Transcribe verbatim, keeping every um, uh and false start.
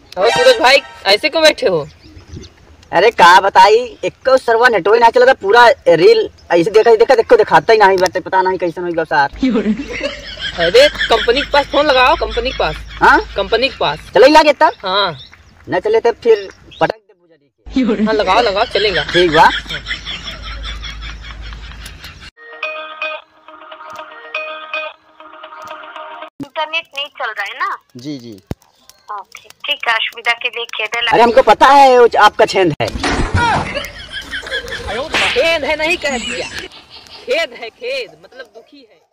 और सूरज भाई ऐसे क्यों बैठे हो? अरे का बताई, एक सर्वा नेटवर्क ना चला था, पूरा रील ऐसे देखा देखा देखो दिखाता ही नहीं, बता पता नहीं कैसे होगा सार। अरे कंपनी के पास फोन लगाओ, कंपनी के पास। हाँ कंपनी के पास चलो ही लागे तब। हाँ न चले तब फिर पटक दे बुझा दी। हाँ लगाओ लगाओ चलेगा। ठीक बा। इंटरनेट नहीं चल रहा है ना? जी जी ओके ठीक है, असुविधा के लिए खेद है। अरे हमको पता है वो आपका छेद है। खेद है नहीं कह दिया, खेद है, खेद मतलब दुखी है।